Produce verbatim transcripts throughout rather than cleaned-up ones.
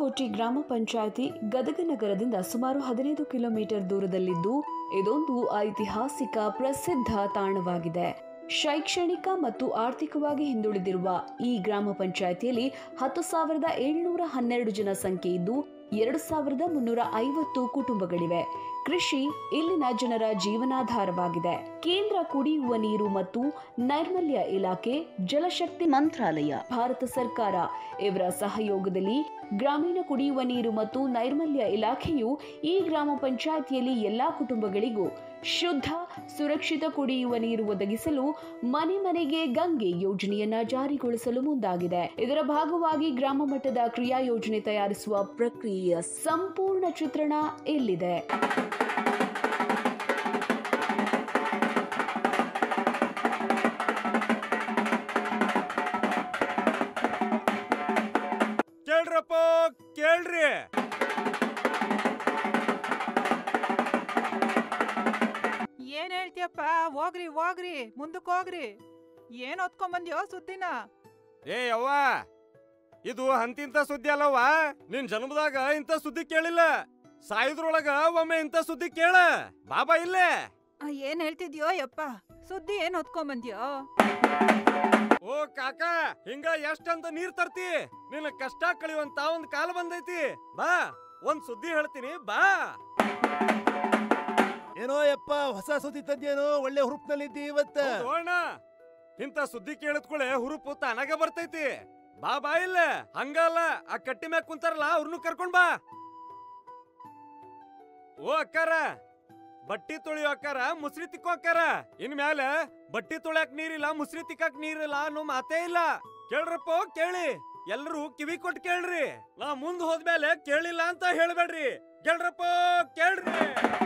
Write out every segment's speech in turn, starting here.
ಅರಕಲಕೋಟೆ ಗ್ರಾಮ ಪಂಚಾಯಿತಿ ಗದಗ ನಗರದಿಂದ ಸುಮಾರು ಹದಿನೈದು ಕಿಲೋಮೀಟರ್ ದೂರದಲ್ಲಿದ್ದು ಇದೊಂದು ಐತಿಹಾಸಿಕ ಪ್ರಸಿದ್ಧ ತಾಣವಾಗಿದೆ. ಶೈಕ್ಷಣಿಕ ಮತ್ತು ಆರ್ಥಿಕವಾಗಿ ಹಿಂದುಳಿದಿರುವ ಈ ಗ್ರಾಮ ಪಂಚಾಯಿತಿಯಲ್ಲಿ ಹತ್ತು ಸಾವಿರದ ಏಳ್ನೂರ ಹನ್ನೆರಡು ಜನ ಸಂಖ್ಯೆ ಇದ್ದು ಎರಡು ಸಾವಿರದ ಮುನ್ನೂರ ಐವತ್ತು ಕುಟುಂಬಗಳಿವೆ. ಕೃಷಿ ಇಲ್ಲಿನ ಜನರ ಜೀವನಾಧಾರವಾಗಿದೆ. ಕೇಂದ್ರ ಕುಡಿಯುವ ನೀರು ಮತ್ತು ನೈರ್ಮಲ್ಯ ಇಲಾಖೆ, ಜಲಶಕ್ತಿ ಮಂತ್ರಾಲಯ, ಭಾರತ ಸರ್ಕಾರ ಇವರ ಸಹಯೋಗದಲ್ಲಿ ಗ್ರಾಮೀಣ ಕುಡಿಯುವ ನೀರು ಮತ್ತು ನೈರ್ಮಲ್ಯ ಇಲಾಖೆಯು ಈ ಗ್ರಾಮ ಪಂಚಾಯಿತಿಯಲ್ಲಿ ಎಲ್ಲಾ ಕುಟುಂಬಗಳಿಗೂ ಶುದ್ಧ, ಸುರಕ್ಷಿತ ಕುಡಿಯುವ ನೀರು ಒದಗಿಸಲು ಮನೆ ಮನೆಗೆ ಗಂಗೆ ಯೋಜನೆಯನ್ನ ಜಾರಿಗೊಳಿಸಲು ಮುಂದಾಗಿದೆ. ಇದರ ಭಾಗವಾಗಿ ಗ್ರಾಮ ಮಟ್ಟದ ಕ್ರಿಯಾ ಯೋಜನೆ ತಯಾರಿಸುವ ಪ್ರಕ್ರಿಯೆಯ ಸಂಪೂರ್ಣ ಚಿತ್ರಣ ಇಲ್ಲಿದೆ. ಕೇಳ್ರಪ್ಪ ಕೇಳ್ರಿ, ಏನ್ ಹೇಳ್ತೀಯಪ್ಪ? ಹೋಗ್ರಿ ಹೋಗ್ರಿ ಮುಂದಕ್ಕೆ ಹೋಗ್ರಿ. ಏನ್ ಹೊತ್ಕೊಂಡ್ ಬಂದ್ಯೋ ಸುದ್ದಿನ? ಏ ಅವ್ವ, ಇದು ಅಂತಿಂತ ಸುದ್ದಿ ಅಲ್ಲವ್ವ. ನಿನ್ ಜನ್ಮದಾಗ ಇಂತ ಸುದ್ದಿ ಕೇಳಿಲ್ಲ. ಸಾಯುದ್ರೊಳಗ ಒಮ್ಮೆ ಇಂತ ಸುದ್ದಿ ಕೇಳ. ಬಾಬಾ ಇಲ್ಲೇ. ಏನ್ ಹೇಳ್ತಿದ್ಯೋ ಯಪ್ಪ? ಸುದ್ದಿ ಏನ್ ಹೊತ್ಕೊಂಡ್ ಬಂದ್ಯೋ? ಓ ಕಾಕ, ಹಿಂಗ ಎಷ್ಟಂತ ನೀರ್ ತರ್ತಿ? ನಿನ್ನ ಕಷ್ಟ ಕಳಿಯುವಂತ ಒಂದ್ ಕಾಲ ಬಂದೈತಿ. ಬಾ, ಒಂದ್ ಸುದ್ದಿ ಹೇಳ್ತೀನಿ ಬಾ. ಏನೋ ಯಪ್ಪ, ಹೊಸ ಸುದ್ದಿ ತಂದೇನೋ? ಒಳ್ಳೆ ಹುರುಪ್ನಲ್ಲಿದ್ದಿ ಇವತ್ತ. ಅಣ್ಣ, ಇಂತ ಸುದ್ದಿ ಕೇಳಿದ್ಕೂಳೆ ಹುರುಪು ತಾನಾಗ ಬರ್ತೈತಿ. ಬಾ ಬಾ ಇಲ್ಲ. ಹಂಗಲ್ಲ, ಆ ಕಟ್ಟಿ ಮ್ಯಾಗ ಕುಂತಾರಲ್ಲ ಅವ್ರನ್ನು ಕರ್ಕೊಂಡ್ ಬಾ. ಓ ಅಕ್ಕಾರ, ಬಟ್ಟಿ ತೊಳಿಯೋ ಅಕ್ಕಾರ, ಮುಸ್ರಿ ತಿಕ್ಕೋ ಅಕ್ಕಾರ. ಇನ್ ಮ್ಯಾಲ ಬಟ್ಟಿ ತೊಳ್ಯಾಕ್ ನೀರಿಲ್ಲ, ಮುಸ್ರಿ ತಿಕ್ಕಾಕ್ ನೀರಿಲ್ಲ ಅನ್ನೋ ಮಾತೇ ಇಲ್ಲ. ಕೇಳ್ರಪ್ಪ ಕೇಳಿ, ಎಲ್ರು ಕಿವಿ ಕೊಟ್ಟು ಕೇಳ್ರಿ. ನಾ ಮುಂದ್ ಹೋದ್ಮೇಲೆ ಕೇಳಿಲ್ಲ ಅಂತ ಹೇಳ್ಬೇಡ್ರಿ. ಕೇಳ್ರಪ್ಪ ಕೇಳ್ರಿ.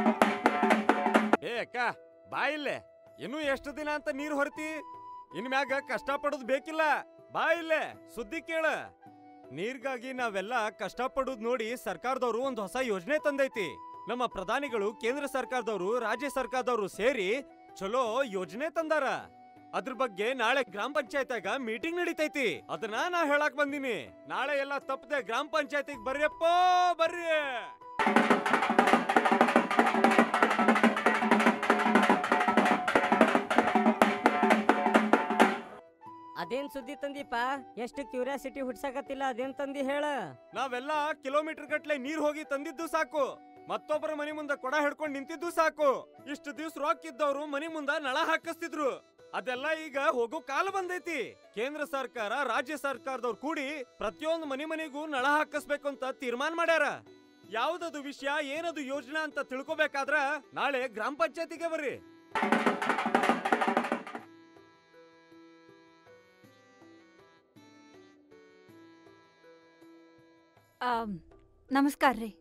ಏ ಅಕ್ಕ, ಬಾ ಇಲ್ಲೇ. ಇನ್ನು ಎಷ್ಟು ದಿನ ಅಂತ ನೀರ್ ಹೊರತಿ? ಇನ್ ಮ್ಯಾಗ ಕಷ್ಟ ಪಡೋದ್ ಬೇಕಿಲ್ಲ. ಬಾ ಇಲ್ಲೇ, ಸುದ್ದಿ ಕೇಳ. ನೀರ್ಗಾಗಿ ನಾವೆಲ್ಲ ಕಷ್ಟ ಪಡೋದ್ ನೋಡಿ ಸರ್ಕಾರದವ್ರು ಒಂದ್ ಹೊಸ ಯೋಜನೆ ತಂದೈತಿ. ನಮ್ಮ ಪ್ರಧಾನಿಗಳು, ಕೇಂದ್ರ ಸರ್ಕಾರದವರು, ರಾಜ್ಯ ಸರ್ಕಾರದವರು ಸೇರಿ ಚಲೋ ಯೋಜನೆ ತಂದಾರ. ಅದ್ರ ಬಗ್ಗೆ ನಾಳೆ ಗ್ರಾಮ ಪಂಚಾಯತ್ಯಾಗ ಮೀಟಿಂಗ್ ನಡೀತೈತಿ. ಅದನ್ನ ನಾ ಹೇಳಕ್ ಬಂದಿನಿ. ನಾಳೆ ಎಲ್ಲ ತಪ್ಪದೆ ಗ್ರಾಮ ಪಂಚಾಯತಿಗೆ ಬರ್ರಿಯಪ್ಪ ಬರ್ರಿ. ಅದೇನ್ ಸುದ್ದಿ ತಂದಿಪ್ಪ? ಎಷ್ಟು ಕ್ಯೂರಿಯಾಸಿಟಿ ಹುಡ್ಸಾಕತ್ತಿಲ್ಲ, ಅದೇನ್ ತಂದಿ ಹೇಳ. ನಾವೆಲ್ಲ ಕಿಲೋಮೀಟರ್ ಗಟ್ಲೆ ನೀರ್ ಹೋಗಿ ತಂದಿದ್ದು ಸಾಕು, ಮತ್ತೊಬ್ಬರ ಮನಿ ಮುಂದ ಕೊಡ ಹಿಡ್ಕೊಂಡ್ ನಿಂತಿದ್ದು ಸಾಕು. ಇಷ್ಟು ದಿವ್ಸ ರೊಕ್ಕ ಇದ್ದವ್ರು ಮನಿ ಮುಂದ ನಳ ಹಾಕಿಸ್ತಿದ್ರು. ಅದೆಲ್ಲ ಈಗ ಹೋಗೋ ಕಾಲ ಬಂದೈತಿ. ಕೇಂದ್ರ ಸರ್ಕಾರ, ರಾಜ್ಯ ಸರ್ಕಾರದವ್ರು ಕೂಡಿ ಪ್ರತಿಯೊಂದು ಮನಿ ಮನಿಗೂ ನಳ ಹಾಕಿಸ್ಬೇಕು ಅಂತ ತೀರ್ಮಾನ ಮಾಡ್ಯಾರ. ಯಾವ್ದದು ವಿಷಯ, ಏನದು ಯೋಜನಾ ಅಂತ ತಿಳ್ಕೊಬೇಕಾದ್ರ ನಾಳೆ ಗ್ರಾಮ ಪಂಚಾಯತಿಗೆ ಬರ್ರಿ. ನಮಸ್ಕಾರ ರೀ.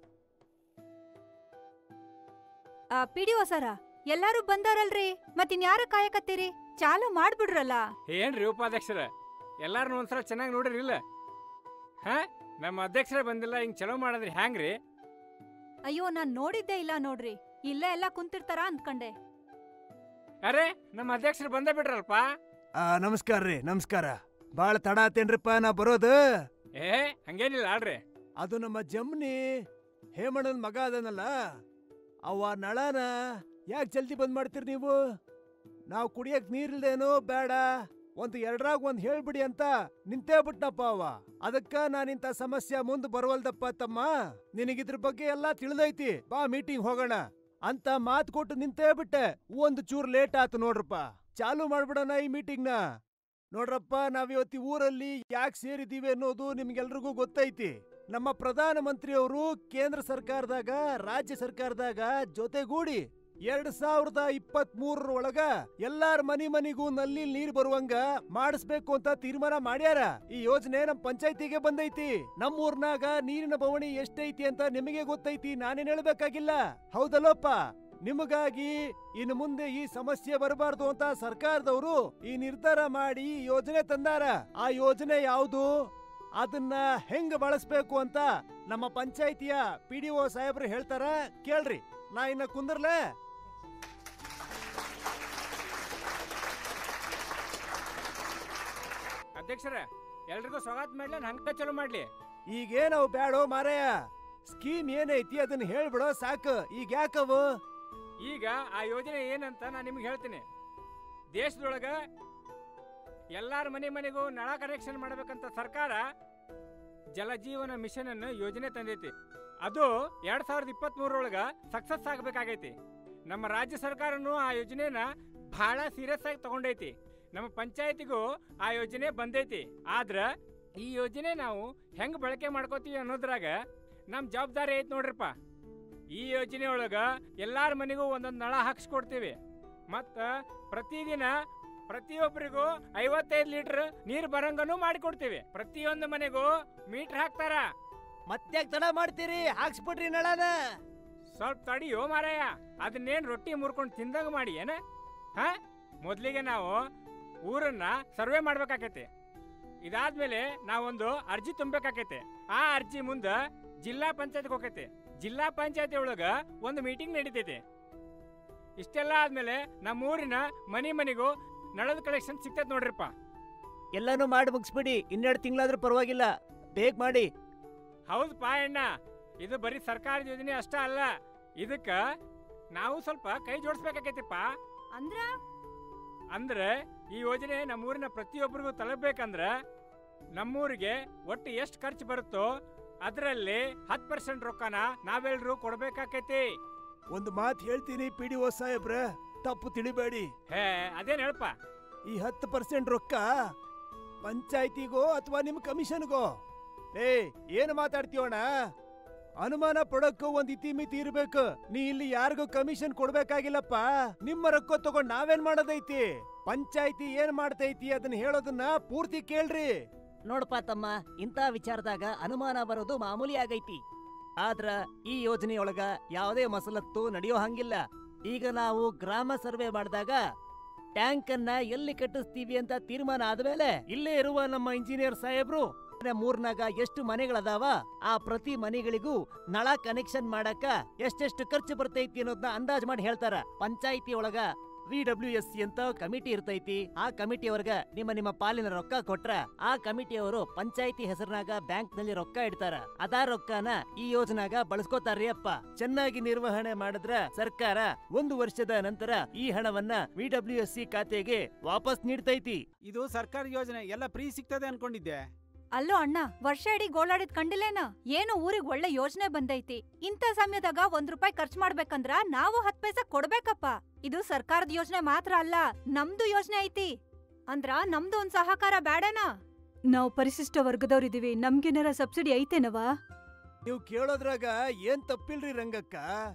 ಪಿಡಿಒ ಸರ, ಎಲ್ಲಾರು ಬಂದಾರಲ್ರಿ, ಮತ್ತಿನ್ಯಾರ ಕಾಯಕತ್ತೀರಿ? ಚಾಲು ಮಾಡ್ಬಿಡ್ರಲ್ಲ. ಏನ್ರಿ ಉಪಾಧ್ಯಕ್ಷರ, ಎಲ್ಲಾರನು ಒಂದ್ಸಲ ಚೆನ್ನಾಗಿ ನೋಡ್ರಿ ಇಲ್ಲ? ಹಾ, ನಮ್ಮ ಅಧ್ಯಕ್ಷರೇ ಬಂದಿಲ್ಲ, ಹಿಂಗ್ ಚಲೋ ಮಾಡಿದ್ರಿ ಹ್ಯಾಂಗ್ರಿ? ಅಯ್ಯೋ, ನಾನ್ ನೋಡಿದ್ದೆ ಇಲ್ಲ ನೋಡ್ರಿ. ಇಲ್ಲೇ ಎಲ್ಲ ಕುಂತಿರ್ತಾರ ಅಂದ್ಕಂಡೆ. ಅರೆ, ನಮ್ಮ ಅಧ್ಯಕ್ಷರು ಬಂದೇ ಬಿಡ್ರಲ್ಪ. ನಮಸ್ಕಾರ ರೀ, ನಮಸ್ಕಾರ. ಬಾಳ ತಡ ಆತೇನ್ರಿಪ್ಪ ನಾ ಬರೋದು? ಏ ಹಂಗೇನಿಲ್ಲ ಆಡ್ರಿ. ಅದು ನಮ್ಮ ಜಮ್ನಿ ಹೇಮಣ್ಣನ ಮಗ ಅದನಲ್ಲ, ಅವ ನಳನ ಯಾಕೆ ಜಲ್ದಿ ಬಂದ್ ಮಾಡ್ತೀರಿ ನೀವು? ನಾವು ಕುಡಿಯಕ್ ನೀರಿಲ್ದೇನೋ ಬೇಡ, ಒಂದ್ ಎರಡ್ರಾಗ ಒಂದ್ ಹೇಳ್ಬಿಡಿ ಅಂತ ನಿಂತೇ ಬಿಟ್ನಪ್ಪ ಅವ. ಅದಕ್ಕ ನಾನಿಂತ ಸಮಸ್ಯೆ ಮುಂದ್ ಬರವಲ್ದಪ್ಪ ತಮ್ಮ. ನಿನಗಿದ್ರ ಬಗ್ಗೆ ಎಲ್ಲಾ ತಿಳಿದೈತಿ, ಬಾ ಮೀಟಿಂಗ್ ಹೋಗೋಣ ಅಂತ ಮಾತು ಕೊಟ್ಟು ನಿಂತೇ ಬಿಟ್ಟೆ. ಒಂದ್ ಚೂರ್ ಲೇಟ್ ಆತು ನೋಡ್ರಪ್ಪ. ಚಾಲು ಮಾಡ್ಬಿಡೋಣ ಈ ಮೀಟಿಂಗ್ ನ. ನೋಡ್ರಪ್ಪ, ನಾವಿವತ್ತಿ ಊರಲ್ಲಿ ಯಾಕೆ ಸೇರಿದೀವಿ ಅನ್ನೋದು ನಿಮ್ಗೆಲ್ರಿಗೂ ಗೊತ್ತೈತಿ. ನಮ್ಮ ಪ್ರಧಾನ ಮಂತ್ರಿಯವರು ಕೇಂದ್ರ ಸರ್ಕಾರದಾಗ, ರಾಜ್ಯ ಸರ್ಕಾರದಾಗ ಜೊತೆಗೂಡಿ ಎರಡ್ ಸಾವಿರದ ಇಪ್ಪತ್ತ್ ಮೂರರ ಒಳಗ ಎಲ್ಲಾರ ಮನಿ ಮನಿಗೂ ನಲ್ಲಿ ನೀರ್ ಬರುವಂಗ ಮಾಡಿಸ್ಬೇಕು ಅಂತ ತೀರ್ಮಾನ ಮಾಡ್ಯಾರ. ಈ ಯೋಜನೆ ನಮ್ ಪಂಚಾಯತಿಗೆ ಬಂದೈತಿ. ನಮ್ಮೂರ್ನಾಗ ನೀರಿನ ಬವಣಿ ಎಷ್ಟೈತಿ ಅಂತ ನಿಮಗೆ ಗೊತ್ತೈತಿ, ನಾನೇನ್ ಹೇಳ್ಬೇಕಾಗಿಲ್ಲ. ಹೌದಲ್ಲಪ್ಪ? ನಿಮಗಾಗಿ ಇನ್ನು ಮುಂದೆ ಈ ಸಮಸ್ಯೆ ಬರಬಾರ್ದು ಅಂತ ಸರ್ಕಾರದವರು ಈ ನಿರ್ಧಾರ ಮಾಡಿ ಯೋಜನೆ ತಂದಾರ. ಆ ಯೋಜನೆ ಯಾವುದು, ಅದನ್ನ ಹೆಂಗ್ ಬಳಸ್ಬೇಕು ಅಂತ ನಮ್ಮ ಪಂಚಾಯಿತಿಯ ಪಿಡಿಒ ಸಾಹೇಬ್ರು ಹೇಳ್ತಾರ, ಕೇಳ್ರಿ. ನಾ ಇನ್ನ ಕುಂದರ್ಲೆ? ಅಧ್ಯಕ್ಷರ, ಎಲ್ರಿಗೂ ಸ್ವಾಗತ ಮಾಡ್ಲಿ, ಹಂಗ ಚಲೋ ಮಾಡ್ಲಿ. ಈಗೇನವು ಬ್ಯಾಡೋ ಮಾರಾಯ, ಸ್ಕೀಮ್ ಏನೈತಿ ಅದನ್ನ ಹೇಳ್ಬಿಡೋ ಸಾಕು. ಈಗ ಯಾಕವು? ಈಗ ಆ ಯೋಜನೆ ಏನಂತ ನಾನು ನಿಮ್ಗೆ ಹೇಳ್ತೀನಿ. ದೇಶದೊಳಗ ಎಲ್ಲಾರ ಮನೆ ಮನೆಗೂ ನಳ ಕನೆಕ್ಷನ್ ಮಾಡ್ಬೇಕಂತ ಸರ್ಕಾರ ಜಲಜೀವನ ಮಿಷನ್ ಅನ್ನು ಯೋಜನೆ ತಂದೈತಿ. ಅದು ಎರಡ್ ಸಾವಿರದ ಇಪ್ಪತ್ತ್ ಮೂರರೊಳಗ ಸಕ್ಸಸ್ ಆಗ್ಬೇಕಾಗೈತಿ. ನಮ್ಮ ರಾಜ್ಯ ಸರ್ಕಾರನು ಆ ಯೋಜನೆನ ಬಹಳ ಸೀರಿಯಸ್ ಆಗಿ ತಗೊಂಡೈತಿ. ನಮ್ಮ ಪಂಚಾಯತಿಗೂ ಆ ಯೋಜನೆ ಬಂದೈತಿ. ಆದ್ರ ಈ ಯೋಜನೆ ನಾವು ಹೆಂಗ್ ಬಳಕೆ ಮಾಡ್ಕೋತೀವಿ ಅನ್ನೋದ್ರಾಗ ನಮ್ ಜವಾಬ್ದಾರಿ ಐತಿ ನೋಡ್ರಿಪ್ಪ. ಈ ಯೋಜನೆ ಒಳಗ ಎಲ್ಲಾರ ಮನೆಗೂ ಒಂದೊಂದು ನಳ ಹಾಕ್ಸ್ಕೊಡ್ತೀವಿ. ಮತ್ತ ಪ್ರತಿದಿನ ಪ್ರತಿಯೊಬ್ಬರಿಗೂ ಐವತ್ತೈದು ಲೀಟರ್ ನೀರ್ ಬರಂಗನು ಮಾಡಿಕೊಡ್ತೀವಿ. ಪ್ರತಿಯೊಂದು ಮನೆಗೂ ಮೀಟರ್ ಹಾಕ್ತಾರ. ಮತ್ತೆ ತಡ ಮಾಡ್ತೀರಿ, ಹಾಕ್ಸ್ಬಿಡ್ರಿ ನಳನ. ಸ್ವಲ್ಪ ತಡಿಯೋ ಮಾರಾಯ, ಅದನ್ನೇನ್ ರೊಟ್ಟಿ ಮುರ್ಕೊಂಡು ತಿಂದಂಗ ಮಾಡಿ ಏನ? ಹಾ, ಮೊದ್ಲಿಗೆ ನಾವು ಊರನ್ನ ಸರ್ವೆ ಮಾಡ್ಬೇಕಾಕೈತಿ. ಇದಾದ್ಮೇಲೆ ನಾವೊಂದು ಅರ್ಜಿ ತುಂಬಬೇಕಾಕೈತಿ. ಆ ಅರ್ಜಿ ಮುಂದ ಜಿಲ್ಲಾ ಪಂಚಾಯತ್ಗೆ ಹೋಗೈತಿ. ಜಿಲ್ಲಾ ಪಂಚಾಯತಿ ಒಳಗ ಒಂದು ಮೀಟಿಂಗ್ ನಡೀತೈತಿ. ಇಷ್ಟೆಲ್ಲ ಆದ್ಮೇಲೆ ನಮ್ಮ ಊರಿನ ಮನಿ ಮನಿಗೂ ನಳದ ಕಲೆಕ್ಷನ್ ಸಿಗ್ತೈತಿ ನೋಡ್ರಿಪ್ಪ. ಎಲ್ಲಾನು ಮಾಡಿ ಮುಗಿಸ್ಬಿಡಿ, ಇನ್ನೆರಡು ತಿಂಗಳಾದ್ರೂ ಪರವಾಗಿಲ್ಲ, ಬೇಗ ಮಾಡಿ. ಹೌದು ಪಾ ಅಣ್ಣ, ಇದು ಬರೀ ಸರ್ಕಾರದ ಯೋಜನೆ ಅಷ್ಟ ಅಲ್ಲ, ಇದಕ್ಕ ನಾವು ಸ್ವಲ್ಪ ಕೈ ಜೋಡಿಸ್ಬೇಕಾಕೈತಿಪ್ಪ. ಅಂದ್ರ ಅಂದ್ರೆ ಈ ಯೋಜನೆ ನಮ್ಮೂರಿನ ಪ್ರತಿಯೊಬ್ಬರಿಗೂ ತಲುಪಬೇಕಂದ್ರ ನಮ್ಮೂರಿಗೆ ಒಟ್ಟು ಎಷ್ಟು ಖರ್ಚು ಬರುತ್ತೋ ಅದರಲ್ಲಿ ಹತ್ತು ಪರ್ಸೆಂಟ್ ರೊಕ್ಕನ ನಾವೆಲ್ಲರೂ ಕೊಡ್ಬೇಕಾಕೈತಿ. ಒಂದು ಮಾತು ಹೇಳ್ತೀನಿ ಪಿ ಡಿ ಒ ಸಾಹೇಬ್ರ, ತಪ್ಪು ತಿಳಿಬೇಡಿ. ಹೇ, ಅದೇನ್ ಹೇಳಪ್ಪ? ಈ ಹತ್ತು ಪರ್ಸೆಂಟ್ ರೊಕ್ಕ ಪಂಚಾಯ್ತಿಗೋ ಅಥವಾ ನಿಮ್ ಕಮಿಷನ್ಗೋ? ಏ, ಏನು ಮಾತಾಡ್ತೀವಣ್ಣ? ಅನುಮಾನ ಪಡೋಕ್ಕೂ ಒಂದ್ ಇತಿಮಿತಿ ಇರ್ಬೇಕು. ನೀ ಇಲ್ಲಿ ಯಾರಿಗೂ ಕಮಿಷನ್ ಕೊಡ್ಬೇಕಾಗಿಲ್ಲಪ್ಪ. ನಿಮ್ಮ ರೊಕ್ಕ ತಗೊಂಡ್ ನಾವೇನ್ ಮಾಡೋದೈತಿ? ಪಂಚಾಯ್ತಿ ಏನ್ ಮಾಡ್ತೈತಿ ಅದನ್ನ ಹೇಳೋದನ್ನ ಪೂರ್ತಿ ಕೇಳ್ರಿ. ನೋಡಪ್ಪ ತಮ್ಮ, ಇಂಥ ವಿಚಾರದಾಗ ಅನುಮಾನ ಬರೋದು ಮಾಮೂಲಿ ಆಗೈತಿ. ಆದ್ರ ಈ ಯೋಜನೆಯೊಳಗ ಯಾವುದೇ ಮಸಲತ್ತು ನಡೆಯೋ ಹಂಗಿಲ್ಲ. ಈಗ ನಾವು ಗ್ರಾಮ ಸರ್ವೆ ಮಾಡಿದಾಗ ಟ್ಯಾಂಕ್ ಅನ್ನ ಎಲ್ಲಿ ಕಟ್ಟಿಸ್ತೀವಿ ಅಂತ ತೀರ್ಮಾನ ಆದ್ಮೇಲೆ ಇಲ್ಲೇ ಇರುವ ನಮ್ಮ ಇಂಜಿನಿಯರ್ ಸಾಹೇಬ್ರು ಮೂರ್ನಾಗ ಎಷ್ಟು ಮನೆಗಳದಾವ ಆ ಪ್ರತಿ ಮನೆಗಳಿಗೂ ನಳ ಕನೆಕ್ಷನ್ ಮಾಡಕ ಎಷ್ಟೆಷ್ಟು ಖರ್ಚು ಬರ್ತೈತಿ ಅನ್ನೋದನ್ನ ಅಂದಾಜ್ ಮಾಡಿ ಹೇಳ್ತಾರ. ಪಂಚಾಯಿತಿ ಒಳಗ ವಿ ಡಬ್ಲ್ಯೂ ಎಸ್ ಸಿ ಅಂತ ಕಮಿಟಿ ಇರ್ತೈತಿ. ಆ ಕಮಿಟಿಯವ್ರಗ ನಿಮ್ಮ ನಿಮ್ಮ ಪಾಲಿನ ರೊಕ್ಕ ಕೊಟ್ರ ಆ ಕಮಿಟಿಯವರು ಪಂಚಾಯಿತಿ ಹೆಸರಿನಾಗ ಬ್ಯಾಂಕ್ ನಲ್ಲಿ ರೊಕ್ಕ ಇಡ್ತಾರ. ಅದಾ ರೊಕ್ಕನ ಈ ಯೋಜನಾಗ ಬಳಸ್ಕೋತಾರ್ರಿ ಅಪ್ಪ. ಚೆನ್ನಾಗಿ ನಿರ್ವಹಣೆ ಮಾಡಿದ್ರ ಸರ್ಕಾರ ಒಂದು ವರ್ಷದ ನಂತರ ಈ ಹಣವನ್ನ ವಿ ಡಬ್ಲ್ಯೂ ಎಸ್ ಸಿ ಖಾತೆಗೆ ವಾಪಸ್ ನೀಡ್ತೈತಿ. ಇದು ಸರ್ಕಾರ ಯೋಜನೆ, ಎಲ್ಲ ಫ್ರೀ ಸಿಗ್ತದೆ ಅನ್ಕೊಂಡಿದ್ದೆ. ಅಲ್ಲೋ ಅಣ್ಣ, ವರ್ಷ ಇಡೀ ಗೋಳಾಡಿದ್ ಕಂಡಿಲ್ಲೇನ? ಏನು ಊರಿಗ್ ಒಳ್ಳೆ ಯೋಜನೆ ಬಂದೈತಿ. ಇಂಥ ಸಮಯದಾಗ ಒಂದ್ ರೂಪಾಯಿ ಖರ್ಚು ಮಾಡ್ಬೇಕಂದ್ರ ನಾವು ಹತ್ ಪೈಸೆ ಕೊಡ್ಬೇಕಪ್ಪ. ಇದು ಸರ್ಕಾರದ ಯೋಜನೆ ಮಾತ್ರ ಅಲ್ಲ, ನಮ್ದು ಯೋಜನೆ ಐತಿ. ಅಂದ್ರ ನಮ್ದು ಒಂದ್ ಸಹಕಾರ ಬ್ಯಾಡನಾ? ನಾವ್ ಪರಿಶಿಷ್ಟ ವರ್ಗದವ್ರಿದೀವಿ, ನಮ್ಗೇನಾರ ಸಬ್ಸಿಡಿ ಐತೇನವಾ? ನೀವು ಕೇಳೋದ್ರಾಗ ಏನ್ ತಪ್ಪಿಲ್ರಿ ರಂಗಕ್ಕ.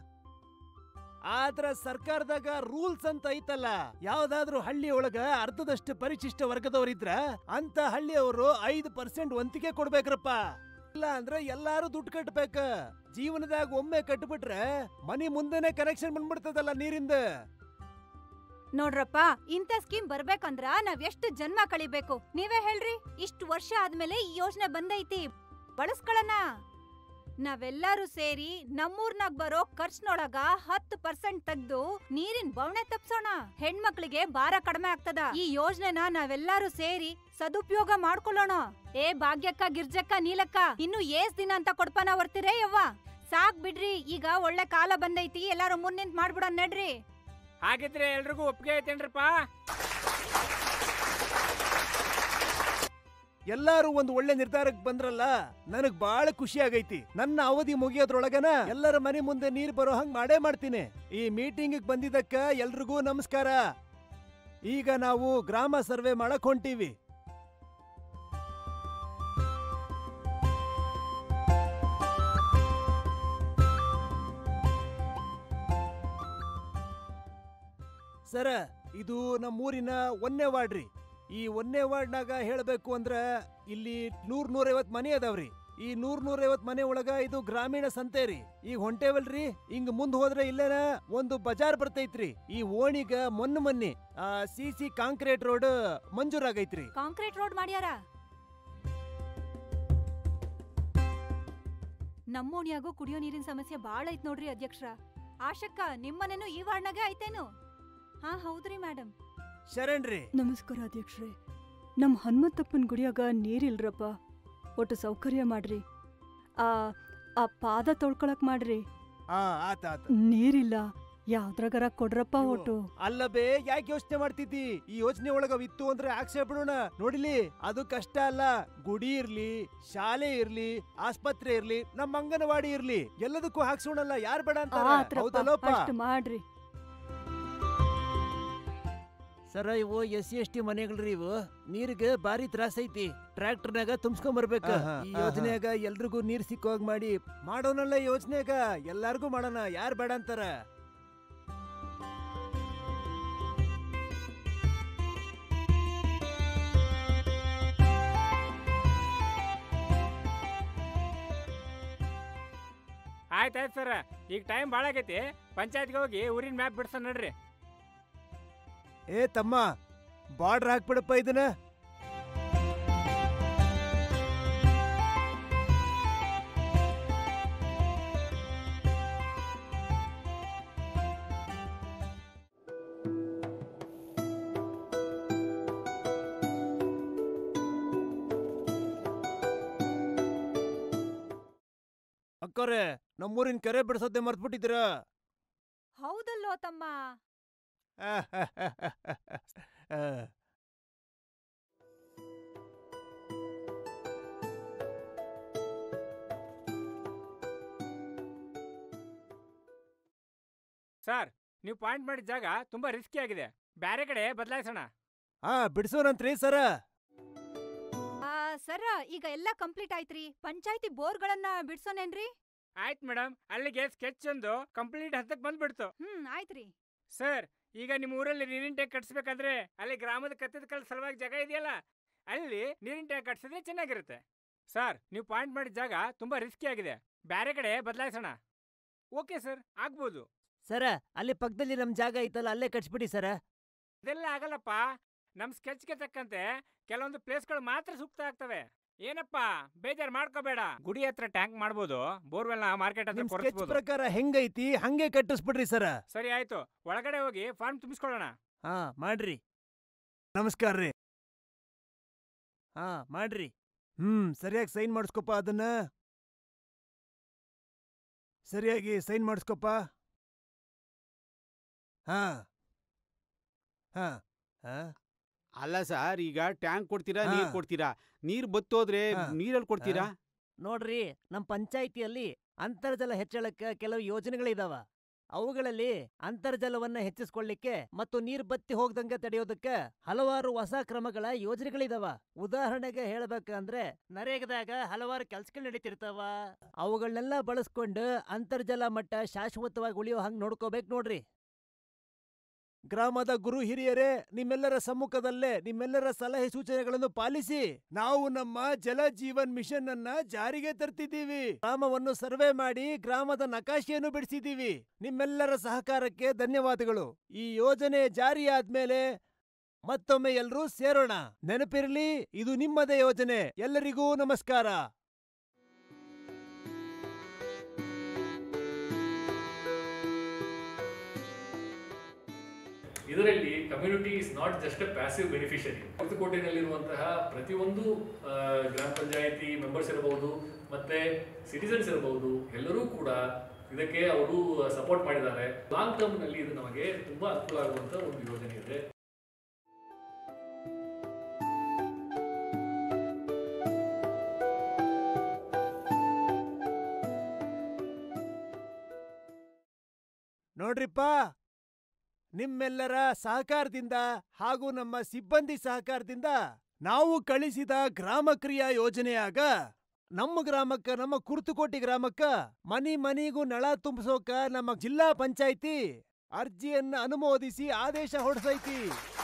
ಆದ್ರ ಸರ್ಕಾರದಾಗ ರೂಲ್ಸ್ ಅಂತ ಐತಲ್ಲ. ಯಾವ್ದಾದ್ರು ಹಳ್ಳಿ ಒಳಗ ಅರ್ಧದಷ್ಟು ಪರಿಶಿಷ್ಟ ವರ್ಗದವರಿದ್ರ ಅಂತ ಹಳ್ಳಿಯವರು ಐದು ಪರ್ಸೆಂಟ್ ವಂತಿಗೆ ಕೊಡ್ಬೇಕ್ರಪ್ಪ. ಇಲ್ಲ ಅಂದ್ರೆ ಎಲ್ಲಾರು ದುಡ್ಡು ಕಟ್ಬೇಕ. ಜೀವನದಾಗ ಒಮ್ಮೆ ಕಟ್ಬಿಟ್ರೆ ಮನಿ ಮುಂದೆನೆ ಕನೆಕ್ಷನ್ ಬಂದ್ಬಿಡ್ತದಲ್ಲ ನೀರಿಂದ. ನೋಡ್ರಪ್ಪ, ಇಂಥ ಸ್ಕೀಮ್ ಬರ್ಬೇಕಂದ್ರ ನಾವ್ ಎಷ್ಟು ಜನ್ಮ ಕಳಿಬೇಕು ನೀವೇ ಹೇಳ್ರಿ. ಇಷ್ಟು ವರ್ಷ ಆದ್ಮೇಲೆ ಈ ಯೋಜನೆ ಬಂದೈತಿ, ಬಳಸ್ಕೊಳನ. ನಾವೆಲ್ಲರೂ ಸೇರಿ ನಮ್ಮೂರ್ನಾಗ್ ಬರೋ ಖರ್ಚ್ನೊಳಗ ಹತ್ತು ಪರ್ಸೆಂಟ್ ತೆಗ್ದು ನೀರಿನ ಬವಣೆ ತಪ್ಸೋಣ. ಹೆಣ್ಮಕ್ಳಿಗೆ ಭಾರ ಕಡಿಮೆ ಆಗ್ತದ. ಈ ಯೋಜನೆನ ನಾವೆಲ್ಲರೂ ಸೇರಿ ಸದುಪಯೋಗ ಮಾಡ್ಕೊಳ್ಳೋಣ. ಏ ಭಾಗ್ಯಕ್ಕ, ಗಿರ್ಜಕ್ಕ, ನೀಲಕ್ಕ, ಇನ್ನು ಏಸ್ ದಿನ ಅಂತ ಕೊಡ್ಪನ ಬರ್ತೀರೇ ಯವ್ವ? ಸಾಕ್ ಬಿಡ್ರಿ, ಈಗ ಒಳ್ಳೆ ಕಾಲ ಬಂದೈತಿ, ಎಲ್ಲಾರು ಮುಂದಿಂತ್ ಮಾಡ್ಬಿಡೋಣ ನಡ್ರಿ. ಹಾಗಿದ್ರೆ ಎಲ್ರಿಗೂ ಒಪ್ಪಿಗೆ ಐತೇನ್ರಪ್ಪ? ಎಲ್ಲಾರು ಒಂದು ಒಳ್ಳೆ ನಿರ್ಧಾರಕ್ಕೆ ಬಂದ್ರಲ್ಲ, ನನಗ್ ಬಾಳ ಖುಷಿ ಆಗೈತಿ. ನನ್ನ ಅವಧಿ ಮುಗಿಯೋದ್ರೊಳಗನ ಎಲ್ಲರ ಮನೆ ಮುಂದೆ ನೀರ್ ಬರೋ ಹಂಗ್ ಮಾಡೇ ಮಾಡ್ತೀನಿ. ಈ ಮೀಟಿಂಗ್ ಬಂದಿದ್ದಕ್ಕ ಎಲ್ರಿಗೂ ನಮಸ್ಕಾರ. ಈಗ ನಾವು ಗ್ರಾಮ ಸರ್ವೆ ಮಾಡಕ್ ಹೊಂಟೀವಿ. ಸರ, ಇದು ನಮ್ಮೂರಿನ ಒಂದನೇ ವಾರ್ಡ್ ರೀ. ಈ ಒಂದನೇ ವಾರ್ಡ್ನಾಗ ಹೇಳಬೇಕು ಅಂದ್ರ ಇಲ್ಲಿ ನೂರ್ ನೂರೈವತ್ ಮನೆ ಅದಾವ್ರಿ. ಈ ನೂರ್ ನೂರೈವತ್ ಮನೆ ಒಳಗ ಇದು ಗ್ರಾಮೀಣ ಸಂತೆ ರೀ. ಈಗ ಹೊಂಟೇವಲ್ರಿ, ಹಿಂಗ್ ಮುಂದ್ ಹೋದ್ರೆ ಇಲ್ಲೇನ ಒಂದು ಬಜಾರ್ ಬರ್ತೈತ್ರಿ. ಈ ಓಣಿಗ ಮೊನ್ನ ಮೊನ್ನೆ ಆ ಸಿ ಸಿ ಕಾಂಕ್ರೀಟ್ ರೋಡ್ ಮಂಜೂರಾಗೈತ್ರಿ. ಕಾಂಕ್ರೀಟ್ ರೋಡ್ ಮಾಡ್ಯಾರ. ನಮ್ಮೋಣಿಯಾಗೂ ಕುಡಿಯೋ ನೀರಿನ ಸಮಸ್ಯೆ ಬಾಳ ಐತ್ ನೋಡ್ರಿ ಅಧ್ಯಕ್ಷರ. ಆಶಕ್ಕ, ನಿಮ್ಮನೇನು ಈ ವಾರ್ಡ್ನಾಗ ಐತೇನು? ಹಾ ಹೌದ್ರಿ ಮೇಡಮ್. ಶರಣ್ರಿ. ನಮಸ್ಕಾರ ಅಧ್ಯಕ್ಷರೇ. ನಮ್ ಹನುಮಂತಪ್ಪನ್ ಗುಡಿಯಾಗ ನೀರಿಲ್ರಪ್ಪ, ಒಟ್ಟು ಸೌಕರ್ಯ ಮಾಡ್ರಿ. ಆ ಆ ಪಾದ ತೊಳ್ಕೊಳಕ್ ಮಾಡ್ರಿ. ಹಾ ಆತ ಆತ. ನೀರಿಲ್ಲ, ಯಾವ್ದ್ರಾಗಾರ ಕೊಡ್ರಪ್ಪ ಒಟ್ಟು. ಅಲ್ಲ ಬೇ, ಯಾಕೆ ಯೋಚನೆ ಮಾಡ್ತಿದ್ದಿ? ಈ ಯೋಚನೆ ಒಳಗ ಇತ್ತು ಅಂದ್ರೆ ಹಾಕ್ಸೇ ಬಿಡೋಣ. ನೋಡಿಲಿ, ಅದು ಕಷ್ಟ ಅಲ್ಲ. ಗುಡಿ ಇರ್ಲಿ, ಶಾಲೆ ಇರ್ಲಿ, ಆಸ್ಪತ್ರೆ ಇರ್ಲಿ, ನಮ್ಮ ಅಂಗನವಾಡಿ ಇರ್ಲಿ, ಎಲ್ಲದಕ್ಕೂ ಹಾಕ್ಸೋಣಲ್ಲ. ಯಾರ್ ಬೇಡ ಅಂತ? ಹೌದಲ್ಲಪ್ಪ? ಅಷ್ಟ್ ಮಾಡ್ರಿ. ಸರ, ಇವು ಎಸ್ ಸಿ ಎಸ್ ಟಿ ಮನೆಗಳ್ರಿ. ಇವು ನೀರಿಗೆ ಬಾರಿ ತ್ರಾಸ ಐತಿ. ಟ್ರ್ಯಾಕ್ಟರ್ನಾಗ ತುಂಬಿಸ್ಕೊಂಡ್ ಬರ್ಬೇಕ. ಈ ಯೋಜನೆಯಾಗ ಎಲ್ರಿಗೂ ನೀರ್ ಸಿಕ್ಕೋಗ್ ಮಾಡಿ ಮಾಡೋನಲ್ಲ. ಯೋಜನೆಯಾಗ ಎಲ್ಲಾರ್ಗೂ ಮಾಡೋಣ. ಯಾರ್ ಬೇಡ ಅಂತಾರ? ಆಯ್ತಾಯ್ತು ಸರ್, ಈಗ ಟೈಮ್ ಭಾಳ ಆಗೈತಿ. ಪಂಚಾಯತ್ಗೆ ಹೋಗಿ ಊರಿನ ಮ್ಯಾಪ್ ಬಿಡ್ಸ ನಡ್ರಿ. ಏ ತಮ್ಮ, ಬಾರ್ಡರ್ ಹಾಕ್ಬಿಡಪ್ಪ ಇದನ್ನ. ಅಕ್ಕವ್ರೆ, ನಮ್ಮೂರಿನ ಕೆರೆ ಬಿಡಿಸೋದೆ ಮರ್ತ್ಬಿಟ್ಟಿದ್ದೀರ. ಹೌದಲ್ಲೋ ತಮ್ಮ. ಸರ್, ನೀವು ಪಾಯಿಂಟ್ ಮಾಡಿದ ಜಾಗ ತುಂಬಾ ರಿಸ್ಕಿ ಆಗಿದೆ. ಬ್ಯಾರೆ ಕಡೆ ಬದಲಾಯಿಸೋಣ. ಹಾ, ಬಿಡಿಸೋಣಂತ್ರಿ ಸರ. ಸರ, ಈಗ ಎಲ್ಲ ಕಂಪ್ಲೀಟ್ ಆಯ್ತ್ರಿ. ಪಂಚಾಯತಿ ಬೋರ್ಗಳನ್ನ ಬಿಡ್ಸೋನೇನ್ರಿ? ಆಯ್ತು ಮೇಡಮ್, ಅಲ್ಲಿಗೆ ಸ್ಕೆಚ್ ಒಂದು ಕಂಪ್ಲೀಟ್ ಹಂತಕ್ಕೆ ಬಂದ್ಬಿಡ್ತು. ಹ್ಮ್, ಆಯ್ತ್ರಿ. ಸರ್, ಈಗ ನಿಮ್ಮ ಊರಲ್ಲಿ ನೀರಿನ ಟ್ಯಾಂಕ್ ಕಟ್ಸ್ಬೇಕಾದ್ರೆ ಅಲ್ಲಿ ಗ್ರಾಮದ ಕತ್ತದ ಕಲ್ ಸಲುವಾಗಿ ಜಾಗ ಇದೆಯಲ್ಲ, ಅಲ್ಲಿ ನೀರಿನ ಟ್ಯಾಂಕ್ ಕಟ್ಸಿದ್ರೆ ಚೆನ್ನಾಗಿರುತ್ತೆ. ಸರ್, ನೀವು ಪಾಯಿಂಟ್ ಮಾಡಿದ ಜಾಗ ತುಂಬಾ ರಿಸ್ಕಿ ಆಗಿದೆ. ಬ್ಯಾರೆ ಕಡೆ ಬದಲಾಯಿಸೋಣ. ಓಕೆ ಸರ್, ಆಗ್ಬೋದು. ಸರ, ಅಲ್ಲಿ ಪಕ್ಕದಲ್ಲಿ ನಮ್ ಜಾಗ ಐತಲ್ಲ, ಅಲ್ಲೇ ಕಟ್ಸ್ಬಿಡಿ ಸರ. ಇದೆಲ್ಲ ಆಗಲ್ಲಪ್ಪ. ನಮ್ ಸ್ಕೆಚ್ಗೆ ತಕ್ಕಂತೆ ಕೆಲವೊಂದು ಪ್ಲೇಸ್ಗಳು ಮಾತ್ರ ಸೂಕ್ತ ಆಗ್ತವೆ. ಏನಪ್ಪ ಬೇಜಾರ್ ಮಾಡ್ಕೋಬೇಡ. ಗುಡಿ ಹತ್ರ ಟ್ಯಾಂಕ್ ಮಾಡ್ಬೋದು, ಬೋರ್ವೆಲ್ ಮಾರ್ಕೆಟ್ ಹತ್ರ ಸ್ಕೆಚ್ ಪ್ರಕಾರ ಹೆಂಗೈತಿ ಹಂಗೆ ಕಟ್ಟಿಸ್ಬಿಡ್ರಿ ಸರ. ಸರಿ ಆಯ್ತು, ಒಳಗಡೆ ಹೋಗಿ ಫಾರ್ಮ್ ತುಂಬಿಸ್ಕೊಳ್ಳೋಣ. ಹಾ ಮಾಡ್ರಿ. ನಮಸ್ಕಾರ ರೀ. ಹಾ ಮಾಡ್ರಿ. ಹ್ಮ್, ಸರಿಯಾಗಿ ಸೈನ್ ಮಾಡಿಸ್ಕೊಪ್ಪ. ಅದನ್ನ ಸರಿಯಾಗಿ ಸೈನ್ ಮಾಡಿಸ್ಕೊಪ್ಪ. ಹಾ ಹಾ ಹಾ ಅಲ್ಲ ಸರ್, ಈಗ ಟ್ಯಾಂಕ್ ಕೊಡ್ತೀರಾ, ನೀರ್ ಕೊಡ್ತೀರಾ? ನೀರ್ ಬತ್ತೋದ್ರೆ ನೀರಲ್ಲಿ ಕೊಡ್ತೀರಾ? ನೋಡ್ರಿ, ನಮ್ ಪಂಚಾಯಿತಿಯಲ್ಲಿ ಅಂತರ್ಜಲ ಹೆಚ್ಚಳಕ್ಕೆ ಕೆಲವು ಯೋಜನೆಗಳಿದಾವ. ಅವುಗಳಲ್ಲಿ ಅಂತರ್ಜಲವನ್ನ ಹೆಚ್ಚಿಸ್ಕೊಳ್ಳಿಕ್ಕೆ ಮತ್ತು ನೀರ್ ಬತ್ತಿ ಹೋಗ್ದಂಗೆ ತಡೆಯೋದಕ್ಕೆ ಹಲವಾರು ಹೊಸ ಕ್ರಮಗಳ ಯೋಜನೆಗಳಿದಾವ. ಉದಾಹರಣೆಗೆ ಹೇಳ್ಬೇಕಂದ್ರೆ ನರೇಗಾದಾಗ ಹಲವಾರು ಕೆಲ್ಸಗಳು ನಡೀತಿರ್ತಾವ. ಅವುಗಳನ್ನೆಲ್ಲ ಬಳಸ್ಕೊಂಡು ಅಂತರ್ಜಲ ಮಟ್ಟ ಶಾಶ್ವತವಾಗಿ ಉಳಿಯೋ ಹಂಗ್ ನೋಡ್ಕೋಬೇಕು ನೋಡ್ರಿ. ಗ್ರಾಮದ ಗುರು ಹಿರಿಯರೇ, ನಿಮ್ಮೆಲ್ಲರ ಸಮ್ಮುಖದಲ್ಲೇ ನಿಮ್ಮೆಲ್ಲರ ಸಲಹೆ ಸೂಚನೆಗಳನ್ನು ಪಾಲಿಸಿ ನಾವು ನಮ್ಮ ಜಲ ಜೀವನ್ ಮಿಷನ್ ಅನ್ನ ಜಾರಿಗೆ ತರ್ತಿದ್ದೀವಿ. ಗ್ರಾಮವನ್ನು ಸರ್ವೆ ಮಾಡಿ ಗ್ರಾಮದ ನಕಾಶೆಯನ್ನು ಬಿಡಿಸಿದ್ದೀವಿ. ನಿಮ್ಮೆಲ್ಲರ ಸಹಕಾರಕ್ಕೆ ಧನ್ಯವಾದಗಳು. ಈ ಯೋಜನೆ ಜಾರಿಯಾದ್ಮೇಲೆ ಮತ್ತೊಮ್ಮೆ ಎಲ್ಲರೂ ಸೇರೋಣ. ನೆನಪಿರಲಿ, ಇದು ನಿಮ್ಮದೇ ಯೋಜನೆ. ಎಲ್ಲರಿಗೂ ನಮಸ್ಕಾರ. ಇದರಲ್ಲಿ community is not just a passive beneficiary. ಹೊಸಕೋಟೆನಲ್ಲಿರುವಂತಹ ಪ್ರತಿಯೊಂದು ಗ್ರಾಮ ಪಂಚಾಯಿತಿ ಮೆಂಬರ್ಸ್ ಇರಬಹುದು, ಮತ್ತೆ ಸಿಟಿಸನ್ಸ್ ಇರಬಹುದು, ಎಲ್ಲರೂ ಕೂಡ ಇದಕ್ಕೆ ಅವರು ಸಪೋರ್ಟ್ ಮಾಡಿದ್ದಾರೆ. ಲಾಂಗ್ ಟರ್ಮ್ ನಲ್ಲಿ ಇದು ನಮಗೆ ತುಂಬಾ ಅನುಕೂಲ ಆಗುವಂತ ಒಂದು ಯೋಜನೆ ಇದೆ. ನೋಡ್ರಿಪ್ಪ, ನಿಮ್ಮೆಲ್ಲರ ಸಹಕಾರದಿಂದ ಹಾಗೂ ನಮ್ಮ ಸಿಬ್ಬಂದಿ ಸಹಕಾರದಿಂದ ನಾವು ಕಳಿಸಿದ ಗ್ರಾಮ ಕ್ರಿಯಾ ಯೋಜನೆಯಾಗ ನಮ್ಮ ಗ್ರಾಮಕ್ಕ, ನಮ್ಮ ಕುರ್ತಕೋಟಿ ಗ್ರಾಮಕ್ಕ ಮನಿ ಮನಿಗೂ ನಳ ತುಂಬಿಸೋಕ ನಮ್ಮ ಜಿಲ್ಲಾ ಪಂಚಾಯಿತಿ ಅರ್ಜಿಯನ್ನ ಅನುಮೋದಿಸಿ ಆದೇಶ ಹೊರಡಿಸೈತಿ.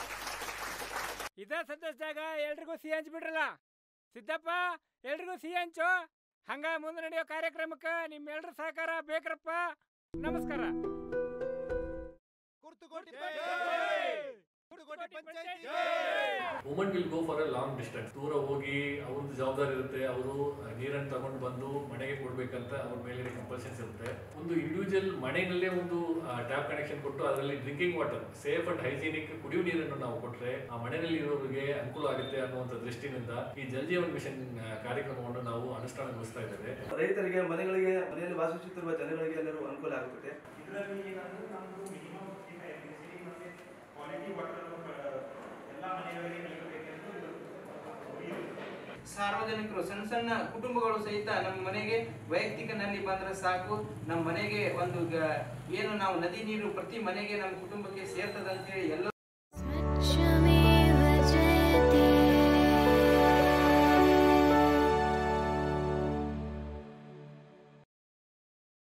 ಇದ ಸದಸ್ಯದಾಗ ಎಲ್ರಿಗೂ ಸಿಹಿ ಹಂಚ್ಬಿಡ್ರಲ್ಲ. ಸಿದ್ದಪ್ಪ, ಎಲ್ರಿಗೂ ಸಿಹಿ ಹಂಚು. ಹಂಗ ಮುಂದೆ ನಡೆಯೋ ಕಾರ್ಯಕ್ರಮಕ್ಕ ನಿಮ್ಮೆಲ್ರ ಸಹಕಾರ ಬೇಕ್ರಪ್ಪ. ನಮಸ್ಕಾರ. Woman will go for a long distance, ದೂರ ಹೋಗಿ ಅವ್ರದ್ದು ಜವಾಬ್ದಾರಿ ಇರುತ್ತೆ, ಅವರು ನೀರನ್ನು ತಗೊಂಡು ಬಂದು ಮನೆಗೆ ಕೊಡ್ಬೇಕಂತ ಅವ್ರ ಮೇಲೆ ಕಂಪಲ್ಷನ್ಸ್ ಇರುತ್ತೆ. ಒಂದು ಇಂಡಿವಿಜುವಲ್ ಮನೆಯಲ್ಲೇ ಒಂದು ಟ್ಯಾಪ್ ಕನೆಕ್ಷನ್ ಕೊಟ್ಟು ಅದರಲ್ಲಿ drinking water safe and hygienic ಕುಡಿಯುವ ನೀರನ್ನು ನಾವು ಕೊಟ್ರೆ ಆ ಮನೆಯಲ್ಲಿ ಇರೋರಿಗೆ ಅನುಕೂಲ ಆಗುತ್ತೆ ಅನ್ನುವಂಥ ದೃಷ್ಟಿನಿಂದ ಈ ಜಲ್ ಜೀವನ್ ಮಿಷನ್ ಕಾರ್ಯಕ್ರಮವನ್ನು ನಾವು ಅನುಷ್ಠಾನಗೊಳಿಸ್ತಾ ಇದ್ದೇವೆ. ರೈತರಿಗೆ, ಮನೆಗಳಿಗೆ, ಮನೆಯಲ್ಲಿ ವಾಸಿಸುತ್ತಿರುವ ಜನಗಳಿಗೆ ಎಲ್ಲರೂ ಅನುಕೂಲ ಆಗುತ್ತದೆ. ಇದರಲ್ಲಿ ನಮ್ಮದು ಮಿನಿಮಮ್ ಕ್ವಾಲಿಟಿ ವಾಟರ್ ಎಲ್ಲ ಮನೆಗಳಿಗೆ ನೀಡಬೇಕೆಂದು ಸಾರ್ವಜನಿಕರು, ಸಣ್ಣ ಸಣ್ಣ ಕುಟುಂಬಗಳು ಸಹಿತ ನಮ್ಮ ಮನೆಗೆ ವೈಯಕ್ತಿಕ ನಲ್ಲಿ ಬಂದ್ರೆ ಸಾಕು, ನಮ್ಮ ಮನೆಗೆ ಒಂದು ಏನು ನಾವು ನದಿ ನೀರು ಪ್ರತಿ ಮನೆಗೆ ನಮ್ಮ ಕುಟುಂಬಕ್ಕೆ ಸೇರ್ತದಂತೇಳಿ ಎಲ್ಲ